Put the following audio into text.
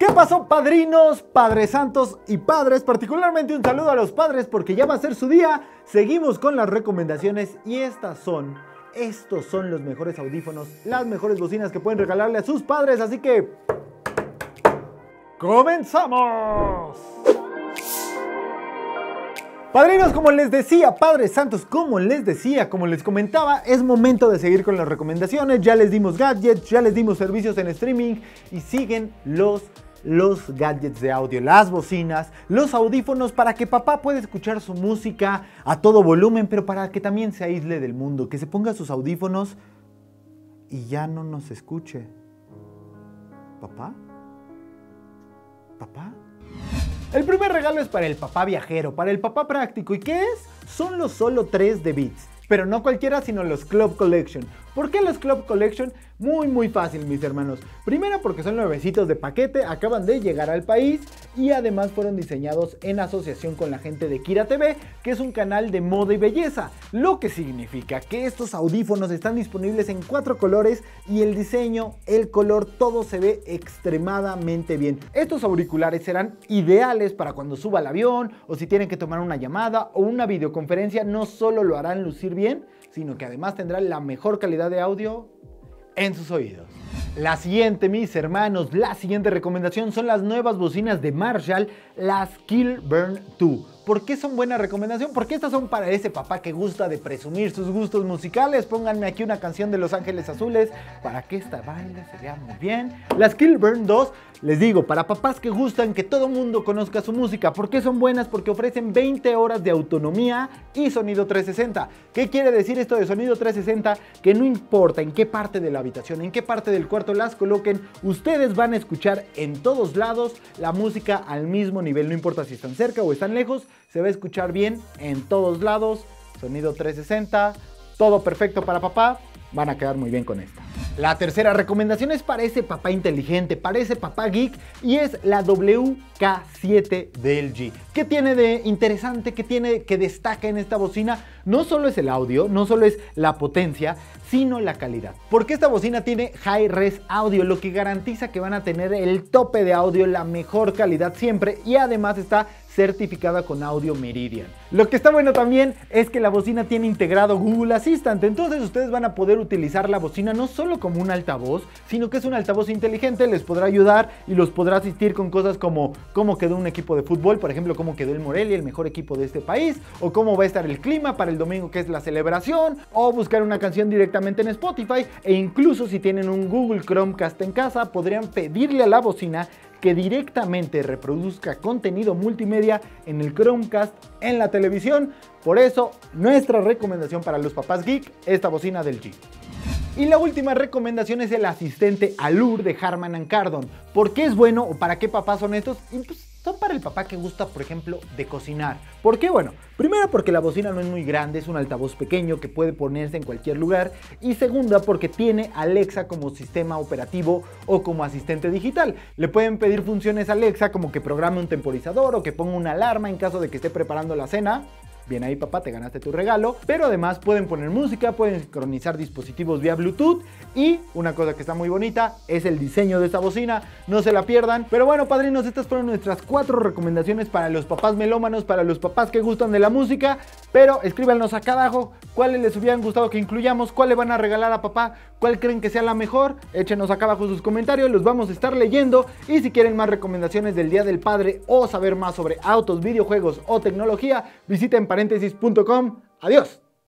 pasó, padrinos, padres santos y padres? Particularmente un saludo a los padres porque ya va a ser su día. Seguimos con las recomendaciones y estos son los mejores audífonos, las mejores bocinas que pueden regalarle a sus padres. Así que ¡comenzamos! Padrinos, como les decía, padres santos, como les comentaba, es momento de seguir con las recomendaciones. Ya les dimos gadgets, ya les dimos servicios en streaming y siguen los gadgets de audio, las bocinas, los audífonos para que papá pueda escuchar su música a todo volumen, pero para que también se aísle del mundo, que se ponga sus audífonos y ya no nos escuche. ¿Papá? ¿Papá? El primer regalo es para el papá viajero, para el papá práctico. ¿Y qué es? Son los Solo 3 de Beats. Pero no cualquiera, sino los Club Collection. ¿Por qué los Club Collection? Muy fácil, mis hermanos. Primero porque son nuevecitos de paquete, acaban de llegar al país y además fueron diseñados en asociación con la gente de Kira TV, que es un canal de moda y belleza. Lo que significa que estos audífonos están disponibles en 4 colores y el diseño, el color, todo se ve extremadamente bien. Estos auriculares serán ideales para cuando suba al avión o si tienen que tomar una llamada o una videoconferencia. No solo lo harán lucir bien, sino que además tendrán la mejor calidad de audio en sus oídos. La siguiente, mis hermanos, la siguiente recomendación son las nuevas bocinas de Marshall, las Kilburn 2. ¿Por qué son buena recomendación? Porque estas son para ese papá que gusta de presumir sus gustos musicales. Pónganme aquí una canción de Los Ángeles Azules para que esta baile se vea muy bien. Las Kilburn 2, les digo, para papás que gustan que todo mundo conozca su música. ¿Por qué son buenas? Porque ofrecen 20 horas de autonomía y sonido 360. ¿Qué quiere decir esto de sonido 360? Que no importa en qué parte de la habitación, en qué parte del cuarto las coloquen, ustedes van a escuchar en todos lados la música al mismo nivel. No importa si están cerca o están lejos, se va a escuchar bien en todos lados. Sonido 360, todo perfecto para papá. Van a quedar muy bien con esta. La tercera recomendación es para ese papá inteligente, para ese papá geek, y es la WK7 de LG. ¿Qué tiene de interesante? ¿Qué tiene que destaca en esta bocina? No solo es el audio, no solo es la potencia, sino la calidad. Porque esta bocina tiene High Res Audio, lo que garantiza que van a tener el tope de audio, la mejor calidad siempre, y además está certificada con Audio Meridian. Lo que está bueno también es que la bocina tiene integrado Google Assistant, entonces ustedes van a poder utilizar la bocina no solo como un altavoz, sino que es un altavoz inteligente, les podrá ayudar y los podrá asistir con cosas como cómo quedó un equipo de fútbol, por ejemplo, cómo quedó el Morelia, el mejor equipo de este país, o cómo va a estar el clima para el domingo que es la celebración, o buscar una canción directamente en Spotify, e incluso si tienen un Google Chromecast en casa, podrían pedirle a la bocina que directamente reproduzca contenido multimedia en el Chromecast, en la televisión. Por eso, nuestra recomendación para los papás geek, esta bocina del LG. Y la última recomendación es el asistente Allure de Harman & Kardon. ¿Por qué es bueno o para qué papás son estos? Y pues, son para el papá que gusta, por ejemplo, de cocinar. ¿Por qué? Bueno, primero porque la bocina no es muy grande, es un altavoz pequeño que puede ponerse en cualquier lugar. Y segunda porque tiene Alexa como sistema operativo o como asistente digital. Le pueden pedir funciones a Alexa como que programe un temporizador o que ponga una alarma en caso de que esté preparando la cena. Bien ahí, papá, te ganaste tu regalo. Pero además pueden poner música, pueden sincronizar dispositivos vía Bluetooth. Y una cosa que está muy bonita es el diseño de esta bocina. No se la pierdan. Pero bueno, padrinos, estas fueron nuestras 4 recomendaciones para los papás melómanos, para los papás que gustan de la música. Pero escríbanos acá abajo cuáles les hubieran gustado que incluyamos, cuál le van a regalar a papá, cuál creen que sea la mejor. Échenos acá abajo sus comentarios, los vamos a estar leyendo. Y si quieren más recomendaciones del Día del Padre o saber más sobre autos, videojuegos o tecnología, visiten paréntesis.com. Adiós.